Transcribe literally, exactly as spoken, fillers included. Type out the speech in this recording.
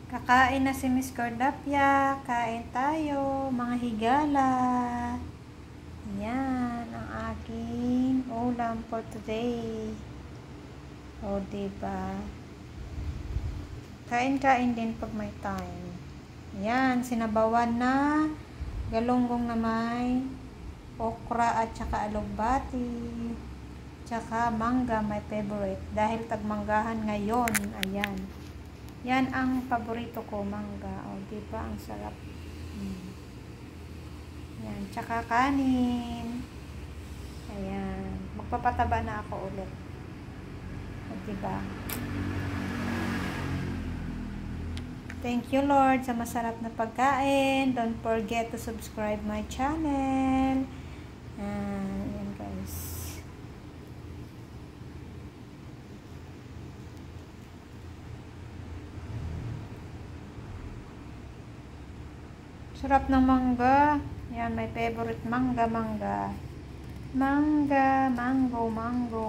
Kakain na si Miss Cordapia. Kain tayo, mga higala. Yan ang aking ulam for today. O, diba? Kain-kain din pag may time. Yan, sinabawan na galunggong na may okra at saka alugbati. Tsaka mangga, my favorite. Dahil tagmanggahan ngayon. Ayan. Yan ang paborito ko, mangga. O, diba? Ang sarap. Hmm. Yan. Tsaka kanin. Ayan. Magpapataba na ako ulit. O, diba? Thank you, Lord, sa masarap na pagkain. Don't forget to subscribe my channel. Uh, yan, guys. Sarap ng mangga. Yan, my favorite mangga, mangga. Mangga, mango, mango.